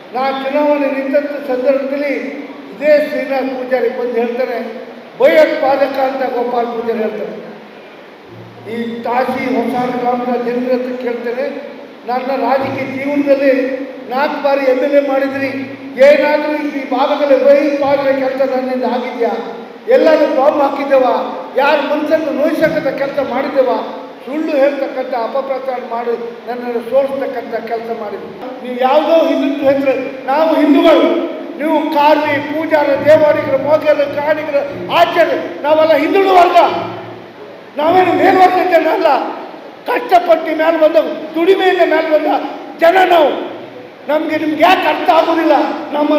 ನಾನು ಚುನಾವಣೆ ನಿಂತ ಸಂದರ್ಭದಲ್ಲಿ ಇದೇ ಶ್ರೀನಾಥ್ ಪೂಜಾರಿ ಬಂದು ಹೇಳ್ತಾರೆ, ಭಯೋತ್ಪಾದಕ ಅಂತ ಗೋಪಾಲ್ ಪೂಜಾರಿ ಹೇಳ್ತಾರೆ. ಈ ತಾಶಿ ಹೊಸಾರ ಗ್ರಾಮದ ಜನರ ಹತ್ರ ಕೇಳ್ತೇನೆ, ನನ್ನ ರಾಜಕೀಯ ಜೀವನದಲ್ಲಿ 4 ಬಾರಿ MLA ಮಾಡಿದ್ರಿ, ಏನಾದರೂ ಈ ಭಾಗದಲ್ಲಿ ಭಯೋತ್ಪಾದನೆ ಕೆಲಸ ನನ್ನಿಂದ ಆಗಿದೆಯಾ? ಎಲ್ಲರೂ ಬಾಂಬ್ ಹಾಕಿದ್ದೇವ? ಯಾರು ಮನುಷ್ಯರನ್ನು ನೋಯಿಸತಕ್ಕಂಥ ಕೆಲಸ ಮಾಡಿದ್ದೇವ? ಸುಳ್ಳು ಹೇಳ್ತಕ್ಕಂಥ ಅಪಪ್ರಚಾರ ಮಾಡಿ ನನ್ನನ್ನು ಸೋಲಿಸ್ತಕ್ಕಂಥ ಕೆಲಸ ಮಾಡಿದ್ವಿ. ನೀವು ಯಾವುದೋ ಹಿಂದುತ್ವ ಹೆಸರು, ನಾವು ಹಿಂದೂಗಳು, ನೀವು ಕಾರ್ವಿ, ಪೂಜಾರ, ದೇವಾಡಿಗರು, ಮೋಗರು, ಕಾಣಿಗರು, ಆಚಾರ್ಯ, ನಾವೆಲ್ಲ ಹಿಂದುಳಿದ ವರ್ಗ. ನಾವೇನು ಮೇಲ್ವರ್ಗ ಜನ ಅಲ್ಲ. ಕಷ್ಟಪಟ್ಟು ಮೇಲೆ ಬಂದ, ದುಡಿಮೆಯಿಂದ ಮೇಲೆ ಬಂದ ಜನ ನಾವು. ನಿಮ್ಗೆ ಯಾಕೆ ಅರ್ಥ ಆಗೋದಿಲ್ಲ? ನಮ್ಮ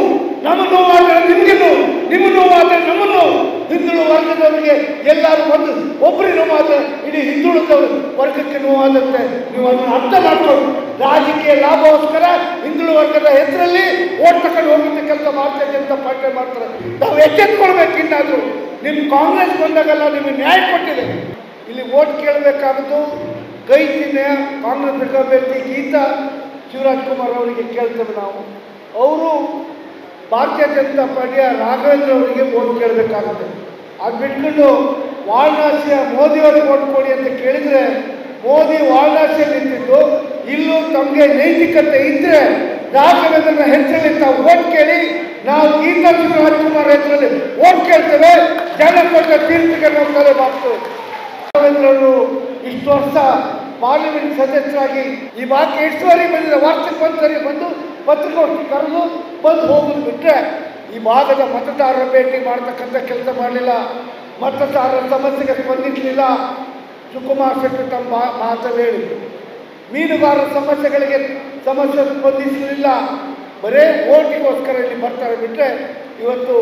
ನೋವಾದರೆ ನಿಮಗೆ ನೋವು, ನಿಮ್ಮ ನೋವಾದರೆ ನಮ್ಮ ನೋವು. ಹಿಂದುಳಿದ ವರ್ಗದವರಿಗೆ ಎಲ್ಲರೂ ಒಂದು ಒಬ್ಬರಿಗೆ ನೋವಾದರೆ ಇಡೀ ಹಿಂದುಳಿದ ವರ್ಗಕ್ಕೆ ನೋವಾದಂತೆ ನೀವು ಅದನ್ನು ಅರ್ಥ ಮಾಡ್ಕೊಂಡು ರಾಜಕೀಯ ಲಾಭಗೋಸ್ಕರ ಹಿಂದುಳಿದ ವರ್ಗದ ಹೆಸರಲ್ಲಿ ಓಟ್ ತಗೊಂಡು ಹೋಗುತ್ತೆ ಕೆಲಸ ಭಾರತೀಯ ಜನತಾ ಪಾರ್ಟಿ ಮಾಡ್ತಾರೆ. ನಾವು ಎಚ್ಚೆತ್ಕೊಳ್ಬೇಕು. ಇನ್ನಾದರೂ ನಿಮ್ಮ ಕಾಂಗ್ರೆಸ್ ಬಂದಾಗೆಲ್ಲ ನಿಮಗೆ ನ್ಯಾಯ ಕೊಟ್ಟಿದೆ. ಇಲ್ಲಿ ಓಟ್ ಕೇಳಬೇಕಾದ್ದು ಕೈ ಚಿಹ್ನೆ ಕಾಂಗ್ರೆಸ್ ಅಭ್ಯರ್ಥಿ ಗೀತಾ ಶಿವರಾಜ್ಕುಮಾರ್ ಅವರಿಗೆ ಕೇಳ್ತೇವೆ ನಾವು. ಅವರು ಭಾರತೀಯ ಜನತಾ ಪಾರ್ಟಿಯ ರಾಘವೇಂದ್ರ ಅವರಿಗೆ ಓಟ್ ಕೇಳಬೇಕಾಗುತ್ತೆ. ಅದು ಬಿಟ್ಕೊಂಡು ವಾರಣಾಸಿಯ ಮೋದಿಯವರಿಗೆ ಓಟ್ ಕೊಡಿ ಅಂತ ಕೇಳಿದರೆ, ಮೋದಿ ವಾರಣಾಸಿಯಲ್ಲಿ ನಿಂತಿದ್ದು, ಇಲ್ಲೂ ತಮಗೆ ನೈತಿಕತೆ ಇದ್ದರೆ ರಾಘವೇಂದ್ರನ ಹೆಸರಲ್ಲಿ ತಾವು ಓಟ್ ಕೇಳಿ, ನಾವು ಗೀತಾ ಶಿವರಾಜ್ಕುಮಾರ್ ಹೆಸರಲ್ಲಿ ಓಟ್ ಕೇಳ್ತೇವೆ. ಜನ ಕೊಟ್ಟ ತೀರ್ಪಿಗೆ ನಾವು ತಲೆ ಬಾಗ್ತೇವೆ. ರಾಘವೇಂದ್ರವರು ಇಷ್ಟು ವರ್ಷ ಪಾರ್ಲಿಮೆಂಟ್ ಸದಸ್ಯರಾಗಿ ಈ ಭಾಗಕ್ಕೆ ಎಷ್ಟು ಬಾರಿ ಬಂದಿದೆ? ವರ್ಷಕ್ಕೆ ಒಂದ್ಸರಿ ಬಂದು ಪತ್ರಿಕಾಗೋಷ್ಠಿ ಕರೆದು ಬಂದು ಹೋಗೋದು ಬಿಟ್ಟರೆ ಈ ಭಾಗದ ಮತದಾರರ ಭೇಟಿ ಮಾಡ್ತಕ್ಕಂಥ ಕೆಲಸ ಮಾಡಲಿಲ್ಲ. ಮತದಾರರ ಸಮಸ್ಯೆಗೆ ಸ್ಪಂದಿಸಲಿಲ್ಲ. ಸುಕುಮಾರ್ ಶೆಟ್ಟಿ ತಮ್ಮ ಮಾತಲ್ಲಿ ಹೇಳಿದರು, ಮೀನುಗಾರರ ಸಮಸ್ಯೆ ಸ್ಪಂದಿಸಲಿಲ್ಲ. ಬರೇ ಓಟಿಗೋಸ್ಕರ ಇಲ್ಲಿ ಬರ್ತಾರೆ ಬಿಟ್ಟರೆ ಇವತ್ತು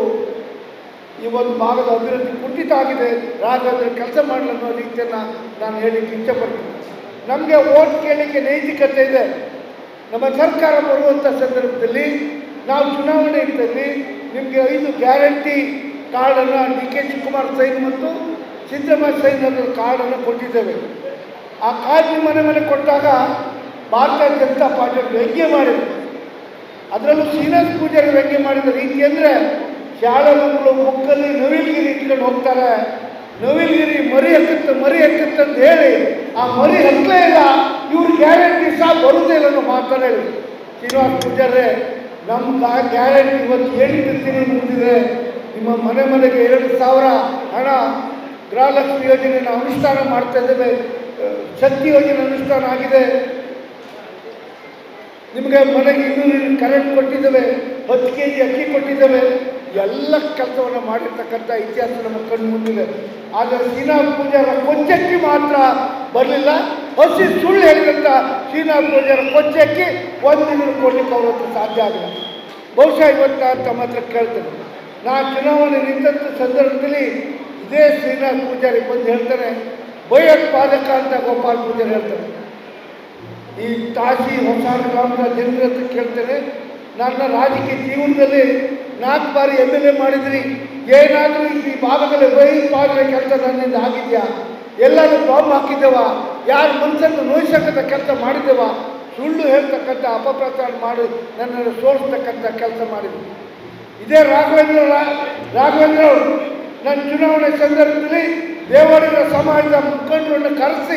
ಈ ಒಂದು ಭಾಗದ ಅಭಿವೃದ್ಧಿ ಕುಂಠಿತ ಆಗಿದೆ. ರಾಘವೇಂದ್ರ ಕೆಲಸ ಮಾಡಲಿ ಅನ್ನೋ ರೀತಿಯನ್ನು ನಾನು ಹೇಳಲಿಕ್ಕೆ ಇಚ್ಛೆಪಡ್ತೀನಿ. ನಮಗೆ ಓಟ್ ಕೇಳಲಿಕ್ಕೆ ನೈತಿಕತೆ ಇದೆ. ನಮ್ಮ ಸರ್ಕಾರ ಬರುವಂಥ ಸಂದರ್ಭದಲ್ಲಿ ನಾವು ಚುನಾವಣೆ ಇದ್ದಲ್ಲಿ ನಿಮಗೆ 5 ಗ್ಯಾರಂಟಿ ಕಾರ್ಡನ್ನು DK ಶಿವಕುಮಾರ್ ಸೈನ್ ಮತ್ತು ಸಿದ್ದರಾಮಯ್ಯ ಸೈನ್ ಅನ್ನೋ ಕಾರ್ಡನ್ನು ಕೊಟ್ಟಿದ್ದೇವೆ. ಆ ಕಾರ್ಡ್ ನಿಮ್ಮ ಮನೆ ಕೊಟ್ಟಾಗ ಭಾರತೀಯ ಜನತಾ ಪಾರ್ಟಿ ವ್ಯಂಗ್ಯ ಮಾಡಿದ್ರು. ಅದರಲ್ಲೂ ಶ್ರೀನಾಥ್ ಪೂಜಾರಿ ವ್ಯಂಗ್ಯ ಮಾಡಿದ ರೀತಿ ಅಂದರೆ, ಶಾಲಾ ಮಕ್ಕಳು ಬುಕ್ಕಲ್ಲಿ ನವಿಲ್ಗಿರಿ ಇಟ್ಕೊಂಡು ಹೋಗ್ತಾರೆ. ನವಿಲ್ಗಿರಿ ಮರಿ ಹತ್ತುತ್ತಂತ ಹೇಳಿ ಆ ಮರಿ ಹತ್ತಲೇ ಇಲ್ಲ, ಇವ್ರು ಗ್ಯಾರಂಟಿ ಸಹ ಬರುವುದೇ ಇಲ್ಲ ಅನ್ನೋ ಮಾತನ್ನು ಹೇಳಿದ್ರು. ಶ್ರೀನಿವಾಸ್ ಪೂಜಾರಿ, ನಮ್ಮ ಗ್ಯಾರಂಟಿ ಇವತ್ತು 8 ತಿಂಗಳು ಮುಗಿದಿದೆ. ನಿಮ್ಮ ಮನೆಗೆ 2,000 ಹಣ ಗೃಹಲಕ್ಷ್ಮಿ ಯೋಜನೆಯನ್ನು ಅನುಷ್ಠಾನ ಮಾಡ್ತಾ ಇದ್ದೇವೆ. ಶಕ್ತಿ ಯೋಜನೆ ಅನುಷ್ಠಾನ ಆಗಿದೆ. ನಿಮಗೆ ಮನೆಗೆ 200 ಕರೆಂಟ್ ಕೊಟ್ಟಿದ್ದೇವೆ. 10 kg ಅಕ್ಕಿ ಕೊಟ್ಟಿದ್ದೇವೆ. ಎಲ್ಲ ಕೆಲಸವನ್ನು ಮಾಡಿರ್ತಕ್ಕಂಥ ಇತಿಹಾಸ ನಮ್ಮ ಕಣ್ಣು ಮುಂದಿದೆ. ಆದರೆ ಶ್ರೀನಾಥ್ ಪೂಜಾರ ಕೊಚ್ಚಕ್ಕಿ ಮಾತ್ರ ಬರಲಿಲ್ಲ. ಹಸಿ ಸುಳ್ಳು ಹೇಳಿದಂಥ ಶ್ರೀನಾಥ್ ಪೂಜಾರ ಕೊಚ್ಚಕ್ಕಿ 1 ದಿನ ಕೊಡಲಿಕ್ಕೆ ಅವ್ರ ಹತ್ರ ಸಾಧ್ಯ ಆಗಿಲ್ಲ. ಬಹುಶಃ ಇವತ್ತು ತಮ್ಮ ಹತ್ರ ಕೇಳ್ತೇನೆ, ನಾನು ಚುನಾವಣೆ ನಿಂತ ಸಂದರ್ಭದಲ್ಲಿ ಇದೇ ಶ್ರೀನಾಥ್ ಪೂಜಾರಿ ಬಂದು ಹೇಳ್ತಾರೆ, ಭಯೋತ್ಪಾದಕ ಅಂತ ಗೋಪಾಲ್ ಪೂಜಾರಿ ಹೇಳ್ತಾರೆ. ಈ ತಾಶಿ ಹೊಸಾರ ಗ್ರಾಮದ ಜನರ ಹತ್ರ ಕೇಳ್ತೇನೆ, ನನ್ನ ರಾಜಕೀಯ ಜೀವನದಲ್ಲಿ 4 ಬಾರಿ MLA ಮಾಡಿದ್ರಿ, ಏನಾದರೂ ಈ ಭಾಗದಲ್ಲಿ ಭಯೋತ್ಪಾದನೆ ಕೆಲಸ ನನ್ನಿಂದ ಆಗಿದೆಯಾ? ಎಲ್ಲರೂ ಬಾಂಬ್ ಹಾಕಿದ್ದೇವ? ಯಾರು ಮನುಷ್ಯರನ್ನು ನೋಯಿಸತಕ್ಕಂಥ ಕೆಲಸ ಮಾಡಿದ್ದೇವ? ಸುಳ್ಳು ಹೇಳ್ತಕ್ಕಂಥ ಅಪಪ್ರಚಾರ ಮಾಡಿ ನನ್ನನ್ನು ಸೋಲಿಸ್ತಕ್ಕಂಥ ಕೆಲಸ ಮಾಡಿದ್ವಿ. ಇದೇ ರಾಘವೇಂದ್ರ ಅವರು ನನ್ನ ಚುನಾವಣೆ ಸಂದರ್ಭದಲ್ಲಿ ದೇವಾಡಿಗರ ಸಮಾಜದ ಮುಖಂಡರನ್ನು ಕರೆಸಿ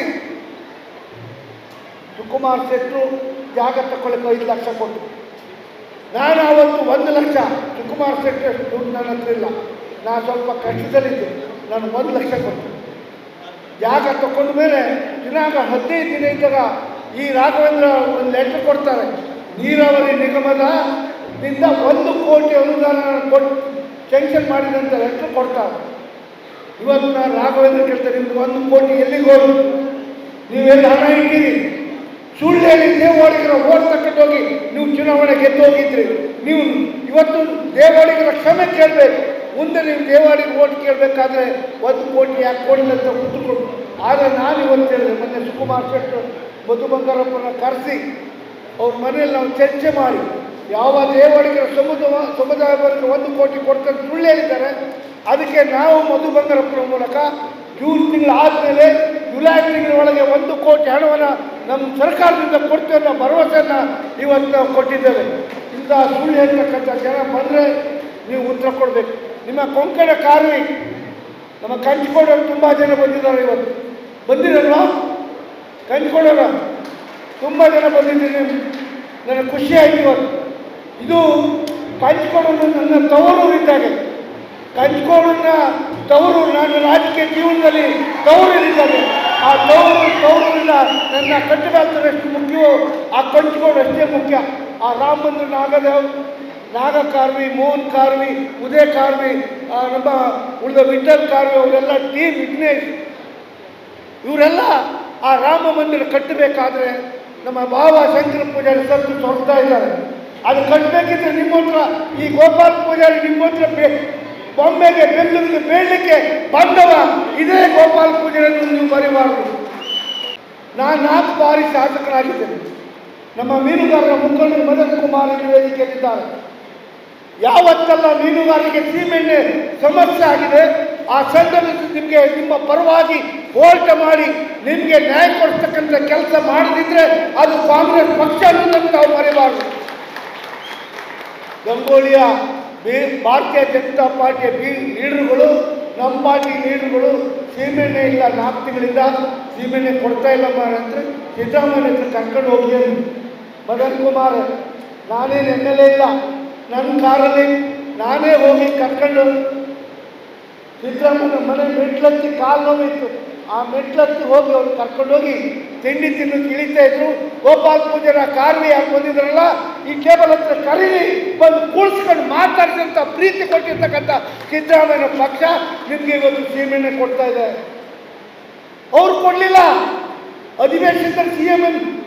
ಸುಕುಮಾರ್ ಶೆಟ್ಟರು ಜಾಗ ತಗೊಳ್ಳಕ್ಕೆ 5 ಲಕ್ಷ ಕೊಟ್ಟರು. ನಾನು ಅವತ್ತು 1 ಲಕ್ಷ, ಸುಕುಮಾರ್ ಶೆಟ್ಟಿ ಅಷ್ಟು ದುಡ್ಡು ನನ್ನ ಹತ್ರ ಇಲ್ಲ, ನಾನು ಸ್ವಲ್ಪ ಕಷ್ಟದಲ್ಲಿದ್ದೆ, ನಾನು 1 ಲಕ್ಷ ಕೊಟ್ಟೆ. ಜಾಗ ತಗೊಂಡ ಮೇಲೆ ದಿನಾಂಕ 15 ದಿನ ಇದ್ದಾಗ ಈ ರಾಘವೇಂದ್ರ ಒಂದು ಲೆಟ್ರ್ ಕೊಡ್ತಾರೆ, ನೀರಾವರಿ ನಿಗಮದಿಂದ 1 ಕೋಟಿ ಅನುದಾನ ಕೊಟ್ಟು ಸ್ಯಾಂಕ್ಷನ್ ಮಾಡಿದಂಥ ಲೆಟ್ರ್ ಕೊಡ್ತಾರೆ. ಇವತ್ತು ನಾನು ರಾಘವೇಂದ್ರ ಕೇಳ್ತಾರೆ, ನಿಮ್ದು 1 ಕೋಟಿ ಎಲ್ಲಿಗೆ ಹೋಗಿ ನೀವೆಲ್ಲ ಹಣ ಇಟ್ಟಿರಿ? ಸುಳ್ಳು ಹೇಳಿ ದೇವಾಡಿಗರ ಓಟ್ ತಗೊಂಡೋಗಿ ನೀವು ಚುನಾವಣೆ ಗೆದ್ದು ಹೋಗಿದ್ರಿ. ನೀವು ಇವತ್ತು ದೇವಾಡಿಗರ ಕ್ಷಮೆ ಕೇಳಬೇಕು. ಮುಂದೆ ನೀವು ದೇವಾಡಿಗೆ ಓಟ್ ಕೇಳಬೇಕಾದ್ರೆ 1 ಕೋಟಿ ಯಾಕೆ ಕೊಡಲಿ ಅಂತ ಕೂತ್ಕೊಂಡು. ಆದರೆ ನಾನು ಇವತ್ತು ಹೇಳಿದೆ, ಮೊನ್ನೆ ಸುಕುಮಾರ್ ಶೆಟ್ಟಿ ಮಧು ಬಂಗಾರಪ್ಪನ ಕರೆಸಿ ಅವ್ರ ಮನೆಯಲ್ಲಿ ನಾವು ಚರ್ಚೆ ಮಾಡಿ ಯಾವ ದೇವಾಡಿಗರ ಸಮುದಾಯ ವರ್ಗ 1 ಕೋಟಿ ಕೊಡ್ತಾರೆ ಸುಳ್ಳು ಹೇಳಿದ್ದಾರೆ. ಅದಕ್ಕೆ ನಾವು ಮಧು ಬಂಗಾರಪ್ಪನ ಮೂಲಕ ಜೂನ್ ತಿಂಗಳು ಆದಮೇಲೆ ಜುಲೈ ತಿಂಗಳ ಒಳಗೆ 1 ಕೋಟಿ ಹಣವನ್ನು ನಮ್ಮ ಸರ್ಕಾರದಿಂದ ಕೊಡ್ತೇವೆ ಅನ್ನೋ ಭರವಸೆಯನ್ನು ಇವತ್ತು ನಾವು ಕೊಟ್ಟಿದ್ದೇವೆ. ಇಂಥ ಸುಳ್ಳು ಹೇಳ್ತಕ್ಕಂಥ ಜನ ಬಂದರೆ ನೀವು ಉತ್ತರ ಕೊಡಬೇಕು. ನಿಮ್ಮ ಕೊಂಕಣ ಕಾರ್ಮಿ ನಮ್ಮ ಕಂಚಿಕೋಡರು ತುಂಬ ಜನ ಬಂದಿದ್ದಾರೆ. ಇವತ್ತು ಬಂದಿರಲ್ವಾ? ಕಂಚಿಕೋಡರ ತುಂಬ ಜನ ಬಂದಿದ್ದೀನಿ. ನನಗೆ ಖುಷಿ ಆಯಿತು ಇವತ್ತು. ಇದು ಕಂಚಿಕೋಡನ್ನು ನನ್ನ ತವರೂರಿದ್ದಾಗೆ. ಕಂಚಿಕೋಡನ್ನ ತವರೂರು, ನಾನು ರಾಜಕೀಯ ಜೀವನದಲ್ಲಿ ತವರೂರಿದ್ದಾನೆ. ಆ ತವರೂರಿನ ನನ್ನ ಕಟ್ಟುಗಾಲರು ಎಷ್ಟು ಮುಖ್ಯವೋ ಆ ಕಂಚಿಕೋಡು ಅಷ್ಟೇ ಮುಖ್ಯ. ಆ ರಾಮ ಮಂದಿರ ನಾಗ ಕಾರ್ವಿ, ಮೋಹನ್ ಕಾರ್ವಿ, ಉದಯ ಕಾರ್ವಿ, ನಮ್ಮ ಉಳಿದ ವಿಠಲ್ ಕಾರ್ವಿ, ಅವರೆಲ್ಲ ಟೀಮ್ ವಿಘ್ನೇಶ್, ಇವರೆಲ್ಲ ಆ ರಾಮ ಮಂದಿರ ಕಟ್ಟಬೇಕಾದ್ರೆ ನಮ್ಮ ಬಾಬಾ ಶಂಕರ ಪೂಜಾರಿ ಸತ್ತು ತೊಡ್ತಾ ಇದ್ದಾರೆ. ಅದು ಕಟ್ಟಬೇಕಿದ್ರೆ ನಿಮ್ಮ ಹತ್ರ ಈ ಗೋಪಾಲ ಪೂಜಾರಿ ನಿಮ್ಮ ಹತ್ರ ಬಾಂಬೆಗೆ ಬೆಂಗಳೂರಿಗೆ ಬೇಡಲಿಕ್ಕೆ ಬಂದವ ಇದೇ ಗೋಪಾಲ ಪೂಜಾರಿಯನ್ನು ನೀವು ಮರಿಬಾರದು. ನಾನು 4 ಬಾರಿ ಶಾಸಕರಾಗಿದ್ದೇನೆ. ನಮ್ಮ ಮೀನುಗಾರರ ಮುಖಂಡರು ಮದನ್ ಕುಮಾರ್ ವೇದಿಕೆಯಲ್ಲಿದ್ದಾರೆ. ಯಾವತ್ತೆಲ್ಲ ಮೀನುಗಾರರಿಗೆ ಸೀಮೆಣ್ಣೆ ಸಮಸ್ಯೆ ಆಗಿದೆ ಆ ಸಂದರ್ಭದಲ್ಲಿ ನಿಮಗೆ ನಿಮ್ಮ ಪರವಾಗಿ ಹೋರಾಟ ಮಾಡಿ ನಿಮಗೆ ನ್ಯಾಯ ಕೊಡ್ತಕ್ಕಂಥ ಕೆಲಸ ಮಾಡದಿದ್ರೆ ಅದು ಕಾಂಗ್ರೆಸ್ ಪಕ್ಷ ಅನ್ನೋದನ್ನು ನಾವು ಮರೆಯಬಾರದು. ಗಂಗೋಳಿಯ ಭಾರತೀಯ ಜನತಾ ಪಾರ್ಟಿಯ ಲೀಡರ್ಗಳು, ನಮ್ಮ ಪಾರ್ಟಿ ಲೀಡರ್ಗಳು ಸೀಮೆಣ್ಣೆ ಇಲ್ಲ 4 ತಿಂಗಳಿಂದ ಸೀಮೆಣ್ಣೆ ಕೊಡ್ತಾ ಇಲ್ಲ ಅಂದರೆ ಸಿದ್ದರಾಮಯ್ಯ ಹತ್ರ ಕರ್ಕೊಂಡು ಹೋಗಿ ಮದನ್ ಕುಮಾರ್, ನಾನೇನು MLA ಇಲ್ಲ, ನನ್ನ ಕಾರಲ್ಲಿ ನಾನೇ ಹೋಗಿ ಕರ್ಕೊಂಡು ಸಿದ್ದರಾಮಯ್ಯ ಮನೆ ಮೆಟ್ಲತ್ತಿ ಕಾಲು ನೋವಿತ್ತು. ಆ ಮೆಟ್ಲತ್ತಿ ಹೋಗಿ ಅವ್ರು ಕರ್ಕೊಂಡೋಗಿ ತಿಂಡಿ ತಿನ್ನೋಕೆ ಇಳಿತಾ ಇದ್ರು. ಗೋಪಾಲ ಪೂಜಾರ ಕಾರ್ವಿ ಯಾರು ಬಂದಿದ್ರಲ್ಲ ಈ ಟೇಬಲ್ ಹತ್ರ ಕರೀರಿ ಬಂದು ಕೂಡಿಸ್ಕೊಂಡು ಮಾತಾಡಿದಂಥ ಪ್ರೀತಿ ಕೊಟ್ಟಿರ್ತಕ್ಕಂಥ ಸಿದ್ದರಾಮಯ್ಯ ಪಕ್ಷ ನಿಮಗೆ ಇವತ್ತು ಸೀಮೆಣ್ಣೆ ಕೊಡ್ತಾ ಇದೆ. ಅವ್ರು ಕೊಡಲಿಲ್ಲ. ಅಧಿವೇಶನದಲ್ಲಿ CM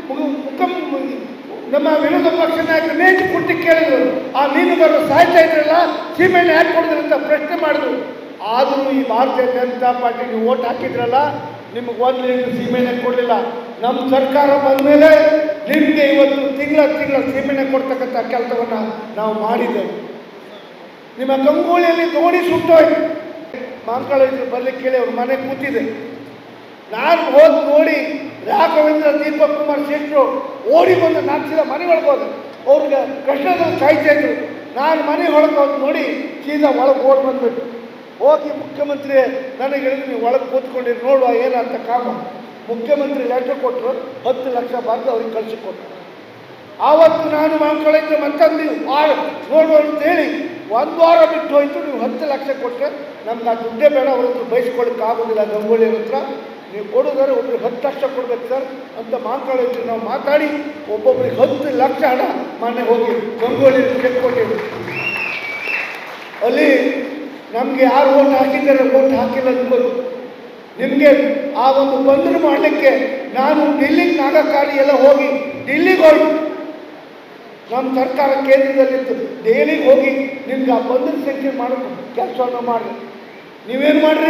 ನಮ್ಮ ವಿರೋಧ ಪಕ್ಷ ನಾಯಕರು ಮೇಜು ಕುಟ್ಟಿ ಕೇಳಿದ್ರು, ಆ ಮೀನುಗಾರರು ಸಾಯ್ತಾ ಇದ್ರಲ್ಲ ಸೀಮೆಣ್ಣೆ ಯಾಕೆ ಕೊಡಿದ್ರು ಅಂತ ಪ್ರಶ್ನೆ ಮಾಡಿದ್ರು. ಆದರೂ ಈ ಭಾರತೀಯ ಜನತಾ ಪಾರ್ಟಿಗೆ ಓಟ್ ಹಾಕಿದ್ರಲ್ಲ, ನಿಮಗೆ 1 ಲೀಟರ್ ಸೀಮೆಣ್ಣೆ ಕೊಡಲಿಲ್ಲ. ನಮ್ಮ ಸರ್ಕಾರ ಬಂದ ಮೇಲೆ ನಿಮಗೆ ಇವತ್ತು ತಿಂಗಳ ಸೀಮೆಣ್ಣೆ ಕೊಡ್ತಕ್ಕಂಥ ಕೆಲಸವನ್ನು ನಾವು ಮಾಡಿದ್ದೇವೆ. ನಿಮ್ಮ ಗಂಗೋಳಿಯಲ್ಲಿ ದೋಣಿ ಸುಟ್ಟೋಯ್ತು. ಮಾಂಕಳಿದ್ರು ಬರ್ಲಿಕ್ಕೆ ಕೇಳಿ ಅವ್ರ ಮನೆ ಕೂತಿದೆ. ನಾನು ಹೋಗಿ ನೋಡಿ ರಾಘವೇಂದ್ರ ದೀಪಕ್ ಕುಮಾರ್ ಶೆಟ್ಟರು ಓಡಿ ಬಂದು 4 ಸಲ ಮನೆ ಒಳಗೆ ಹೋದೆ. ಅವ್ರಿಗೆ ಕೃಷ್ಣದಲ್ಲಿ ಕಾಯ್ತಾ ಇದ್ರು. ನಾನು ಮನೆ ಒಳಗೆ ಹೋಗಿ ನೋಡಿ ಸೀದಾ ಒಳಗೆ ಓಡಿ ಬಂದ್ಬಿಟ್ಟು ಹೋಗಿ ಮುಖ್ಯಮಂತ್ರಿ ನನಗೆ ಹೇಳಿದ್ರು, ನೀವು ಒಳಗೆ ಕೂತ್ಕೊಂಡಿರಿ ನೋಡುವ ಏನಂತ ಕಾಮ. ಮುಖ್ಯಮಂತ್ರಿ ಲೆಟರ್ ಕೊಟ್ಟರು, 10 ಲಕ್ಷ ಬರೆದು ಅವ್ರಿಗೆ ಕಳಿಸಿಕೊಟ್ರು. ಆವತ್ತು ನಾನು ಮಾಂಕಳಿದ್ರೆ ಮತ್ತೊಂದು ನೋಡುವ ಅಂತೇಳಿ 1 ವಾರ ಬಿಟ್ಟು ಹೋಯ್ತು. ನೀವು 10 ಲಕ್ಷ ಕೊಟ್ಟರೆ ನಮ್ಗೆ ಆ ದುಡ್ಡೇ ಬೇಡ, ಅವ್ರ ಹತ್ರ ಬಯಸ್ಕೊಳ್ಳಿಕ್ಕೆ ಆಗೋದಿಲ್ಲ. ಗಂಗೋಳಿ ಹತ್ರ ನೀವು ಕೊಡೋದಾದ್ರೆ ಒಬ್ರಿಗೆ 10 ಲಕ್ಷ ಕೊಡ್ಬೇಕು ಸರ್ ಅಂತ ಮಾಂಕಳಿದ್ರೆ ನಾವು ಮಾತಾಡಿ ಒಬ್ಬೊಬ್ರಿಗೆ 10 ಲಕ್ಷ ಹಣ ಮೊನ್ನೆ ಹೋಗಿ ಗಂಗೋಳಿ ಚೆಕ್ ಕೊಟ್ಟಿದ್ರು. ಅಲ್ಲಿ ನಮಗೆ ಯಾರು ಓಟ್ ಹಾಕಿದ್ದಾರೆ ಓಟ್ ಹಾಕಿಲ್ಲ ಅನ್ಬೋದು. ನಿಮಗೆ ಆ ಒಂದು ಬಂದರು ಮಾಡಲಿಕ್ಕೆ ನಾನು ಡೆಲ್ಲಿಗೆ ನಾಗಕಾರಿ ಎಲ್ಲ ಹೋಗಿ ಡೆಲ್ಲಿಗೆ ಹೋಗಿ ನಮ್ಮ ಸರ್ಕಾರ ಕೇಂದ್ರದಲ್ಲಿತ್ತು. ಡೆಲ್ಲಿಗೆ ಹೋಗಿ ನಿಮ್ಗೆ ಆ ಬಂಧನ ಸಂಖ್ಯೆ ಮಾಡೋದು ಕೆಲಸವನ್ನು ಮಾಡಿ ನೀವೇನು ಮಾಡಿರಿ?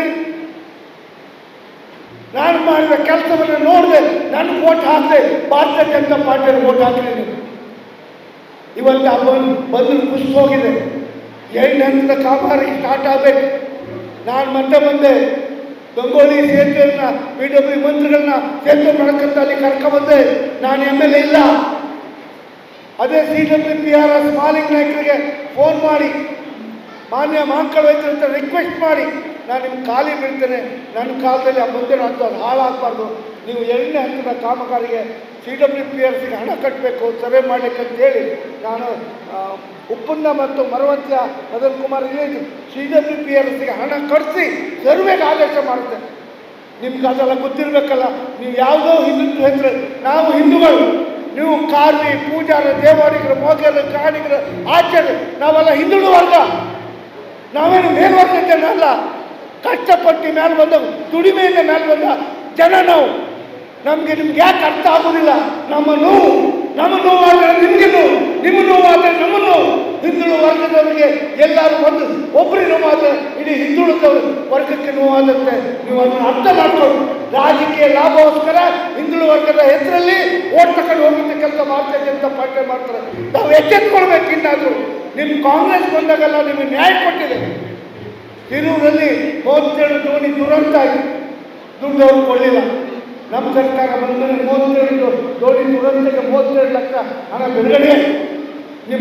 ನಾನು ಮಾಡಿದ ಕೆಲಸವನ್ನು ನೋಡಿದೆ, ನನಗೆ ಓಟ್ ಹಾಕಿದೆ, ಭಾರತೀಯ ಜನತಾ ಪಾರ್ಟಿಯಲ್ಲಿ ಓಟ್ ಹಾಕಿದೆ. ನೀವು ಇವತ್ತು ಆ ಬಂಧನ ಖುಷಿ ಹೋಗಿದೆ. 8 ಹಂತದ ಕಾಮಗಾರಿ ಸ್ಟಾರ್ಟ್ ಆಗಬೇಕು. ನಾನು ಮತ್ತೆ ಬಂದೆ ಗಂಗೋಳಿ ಸೇತುವೆಯನ್ನ PW ಮಂತ್ರಿಗಳನ್ನ ಸೇತುವೆ ಮಾಡಕ್ಕಂತ ಅಲ್ಲಿ ಕರ್ಕೊಂಡ್ಬಂದೆ. ನಾನು MLA ಇಲ್ಲ. ಅದೇ CWPRS ಮಾಲಿಕ್ ನಾಯಕರಿಗೆ ಫೋನ್ ಮಾಡಿ ಮಾನ್ಯ ಮಾಂಕಳ ಅಂತ ರಿಕ್ವೆಸ್ಟ್ ಮಾಡಿ ನಾನು ನಿಮ್ಗೆ ಖಾಲಿ ಬೀಳ್ತೇನೆ, ನನ್ನ ಕಾಲದಲ್ಲಿ ಆ ಬಂದಿರೋ ಅಂತ ಅದು ಹಾಳಾಗಬಾರ್ದು, ನೀವು 8ನೇ ಹಂತದ ಕಾಮಗಾರಿಗೆ CWPRSಗೆ ಹಣ ಕಟ್ಟಬೇಕು ಸರ್ವೆ ಮಾಡಲಿಕ್ಕೆ ಅಂತೇಳಿ ನಾನು ಉಪ್ಪಂದ ಮತ್ತು ಮರವಂತ್ಯ ಮದನ್ ಕುಮಾರ್ CWPRSಗೆ ಹಣ ಕಟ್ಟಿಸಿ ಸರ್ವೆಗೆ ಆದೇಶ ಮಾಡುತ್ತೆ. ನಿಮ್ಗೆ ಅದೆಲ್ಲ ಗೊತ್ತಿರಬೇಕಲ್ಲ. ನೀವು ಯಾವುದೋ ಹಿಂದುತ್ವ ಹೆಸರು, ನಾವು ಹಿಂದೂಗಳು, ನೀವು ಕಾರ್ವಿ, ಪೂಜಾರ, ದೇವಾಡಿಗರು, ಮೋಗರು, ಕಾಣಿಗರು, ಆಚಾರ್ಯ, ನಾವೆಲ್ಲ ಹಿಂದುಳು ವರ್ಗ. ನಾವೇನು ಮೇಲ್ವರ್ಗ ಜನ ಅಲ್ಲ. ಕಷ್ಟಪಟ್ಟು ಮೇಲೆ ಬಂದ ದುಡಿಮೆಯಿಂದ ಮೇಲೆ ಬಂದ ಜನ ನಾವು. ನಮಗೆ ನಿಮ್ಗೆ ಯಾಕೆ ಅರ್ಥ ಆಗೋದಿಲ್ಲ? ನಮ್ಮ ನೋವಾದರೆ ನಿಮಗೆ ನೋವು, ನಿಮ್ಮ ನೋವಾದರೆ ನಮ್ಮ ನೋವು. ಹಿಂದುಳು ವರ್ಗದವರಿಗೆ ಎಲ್ಲರೂ ಒಂದು ಒಬ್ಬರಿಗೆ ನೋವಾದರೆ ಇಡೀ ಹಿಂದುಳಿದವರು ವರ್ಗಕ್ಕೆ ನೋವಾದಂತೆ ನೀವು ಅದನ್ನು ಅರ್ಥ ಮಾಡ್ಕೊಂಡು ರಾಜಕೀಯ ಲಾಭಕ್ಕೋಸ್ಕರ ಹಿಂದುಳು ವರ್ಗದ ಹೆಸರಲ್ಲಿ ಓಟ್ ತಗೊಂಡು ಹೋಗಿದ್ದ ಕೆಲಸ ಭಾರತೀಯ ಜನತಾ ಪಾರ್ಟಿ ಮಾಡ್ತಾರೆ. ನಾವು ಎಚ್ಚೆತ್ಕೊಳ್ಬೇಕು. ಇನ್ನಾದರೂ ನಿಮ್ಮ ಕಾಂಗ್ರೆಸ್ ಬಂದಾಗೆಲ್ಲ ನಿಮಗೆ ನ್ಯಾಯ ಕೊಟ್ಟಿದೆ. ತಿರೂರಲ್ಲಿ 37 ದೋಣಿ ದುರಂತ ಆಗಿ ದುಡ್ಡು ಅವ್ರು ಕೊಡಲಿಲ್ಲ. ನಮ್ಮ ಸರ್ಕಾರ ಬಂದರೆ 32 ದೋಣಿ ದುರಂತಕ್ಕೆ 32 ಲಕ್ಷ ಹಣ ಬಿಡುಗಡೆ. ನಿಮ್ಮ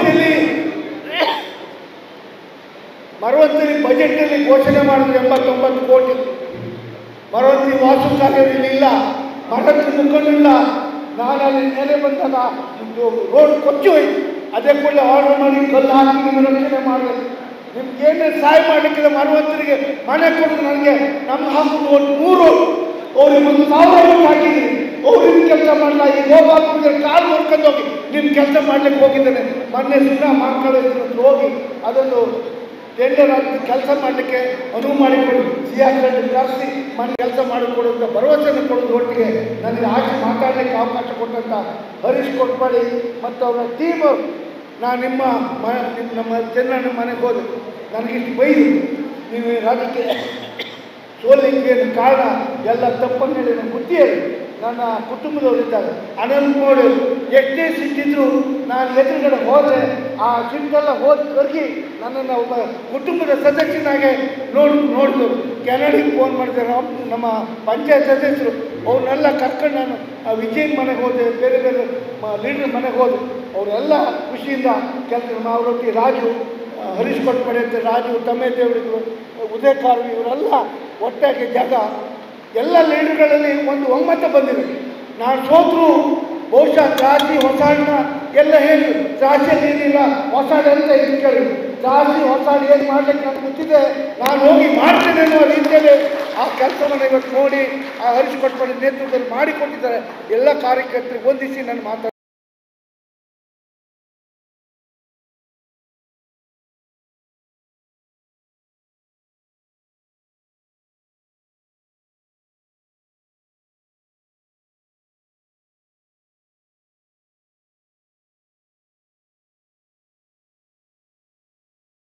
ಮರವಂತಿಯಲ್ಲಿ ಬಜೆಟ್ನಲ್ಲಿ ಘೋಷಣೆ ಮಾಡಿದ್ರು 89 ಕೋಟಿ. ಮರವಂತಿ ವಾಸು ಕಾರ್ಯವಿಲ್ಲ, ಮರಕ್ಕೆ ಮುಖಂಡಿಲ್ಲ. ನಾನು ಅಲ್ಲಿ ನೆಲೆ ಬಂದಾಗ ರೋಡ್ ಕೊಚ್ಚಿ ಹೋಯ್ತು. ಅದೇ ಕೂಡಲೇ ಆರ್ಡರ್ ಮಾಡಿ ಕಲ್ಲು ಹಾಕಿ ನಿಮ್ಮ ರಕ್ಷಣೆ ಮಾಡಬೇಕು. ನಿಮ್ಗೇನೇ ಸಹಾಯ ಮಾಡಲಿಕ್ಕಿಲ್ಲ, ಮರವಂತರಿಗೆ ಮನೆ ಕೊಟ್ಟು ನನಗೆ ನಮ್ಮ ಹಾಕುದು 3 ಅವ್ರಿಗೆ 1,000 ರೂಪಾಯಿ ಹಾಕಿದ್ದೀನಿ. ಅವ್ರಿಗೆ ಕೆಲಸ ಮಾಡಲ್ಲ. ಈ ಗೋಪಾಲ್ಪುರ ಕಾಲು ನೋಡ್ಕೊಂಡು ಹೋಗಿ ನಿಮ್ಮ ಕೆಲಸ ಮಾಡ್ಲಿಕ್ಕೆ ಹೋಗಿದ್ದೇನೆ. ಮೊನ್ನೆ ಸುಮ್ಮನೆ ಮಾಡ್ಕೊಳ್ಳೋದು ಹೋಗಿ ಅದನ್ನು ಟೆಂಡರ್ ಆಗಿ ಕೆಲಸ ಮಾಡಲಿಕ್ಕೆ ಅನುವು ಮಾಡಿಕೊಡು, ಸಿಆರ್ಗಳನ್ನು ಕರೆಸಿ ಮನೆ ಕೆಲಸ ಮಾಡಿಕೊಡುವಂಥ ಭರವಸೆಯನ್ನು ಕೊಡೋದು ಒಟ್ಟಿಗೆ ನನಗೆ ಆಚೆ ಮಾತಾಡಲಿಕ್ಕೆ ಅವಕಾಶ ಕೊಟ್ಟಂಥ ಹರೀಶ್ ಕೊಟ್ಪಾಡಿ ಮತ್ತು ಅವರ ಟೀಮ್. ನಾನು ನಮ್ಮ ಚೆನ್ನಣ್ಣ ಮನೆಗೆ ಹೋದೆ. ನನಗಿಷ್ಟು ಬೈದು ನೀವು ರಾಜಕೀಯ ಸೋಲಿಗೆ ಕಾರಣ ಎಲ್ಲ ತಪ್ಪನ್ನು ಹೇಳಿ ನನ್ನ ಬುದ್ಧಿಯಲ್ಲಿ ನನ್ನ ಕುಟುಂಬದವರಿದ್ದಾರೆ. ಅನಂತಮೋಡು ಎಷ್ಟೇ ಸಿಟ್ಟಿದ್ರು ನಾನು ಎದುರುಗಡೆ ಹೋದರೆ ಆ ಸಿಟ್ಟೆಲ್ಲ ಕರಗಿ ನನ್ನನ್ನು ಒಬ್ಬ ಕುಟುಂಬದ ಸದಸ್ಯನಾಗೆ ನೋಡಿದ್ರು. ಕೆನಡಿಗೆ ಫೋನ್ ಮಾಡಿದ್ದಾರೆ ನಮ್ಮ ಪಂಚಾಯತ್ ಸದಸ್ಯರು. ಅವ್ರನ್ನೆಲ್ಲ ಕರ್ಕೊಂಡು ನಾನು ವಿಜಯನ್ ಮನೆಗೆ ಹೋದೆ, ಬೇರೆ ಬೇರೆ ಲೀಡರ್ ಮನೆಗೆ ಹೋದೆ. ಅವರೆಲ್ಲ ಖುಷಿಯಿಂದ ಕೆಲಸ ಅವರೊಟ್ಟಿಗೆ ರಾಜು, ಹರೀಶ್ ಕೊಟ್ಪಡೆ ಅಂತ ರಾಜು, ತಮ್ಮೇದೇವರಿಗೂ, ಉದಯ ಕಾರ್ವಿ ಇವರೆಲ್ಲ ಒಟ್ಟಾಗಿ ಜಾಗ ಎಲ್ಲ ಲೀಡರ್ಗಳಲ್ಲಿ ಒಂದು ಒಮ್ಮತ ಬಂದಿದೆ. ನಾನು ಸೋತರು ಬಹುಶಃ ತ್ರಾಸಿ ಹೊಸಾಡಿನ ಎಲ್ಲ ಹೇಳಿ ತ್ರಾಸಿಯಲ್ಲಿ ಏನಿಲ್ಲ ಹೊಸಾಡು ಅಂತ ಇದು ಕೇಳಿ ತ್ರಾಸಿ ಹೊಸಾಡು ಏನು ಮಾಡಲಿಕ್ಕೆ ನನಗೆ ಗೊತ್ತಿದೆ, ನಾನು ಹೋಗಿ ಮಾಡ್ತೇನೆ ಅನ್ನೋ ರೀತಿಯಲ್ಲಿ ಆ ಕೆಲಸವನ್ನು ಇವತ್ತು ನೋಡಿ ಆ ಹರೀಶ್ ಕೊಟ್ಪಡೆ ನೇತೃತ್ವದಲ್ಲಿ ಮಾಡಿಕೊಟ್ಟಿದ್ದಾರೆ. ಎಲ್ಲ ಕಾರ್ಯಕರ್ತರಿಗೆ ಹೊಂದಿಸಿ ನಾನು ಮಾತಾಡ್ತೀನಿ.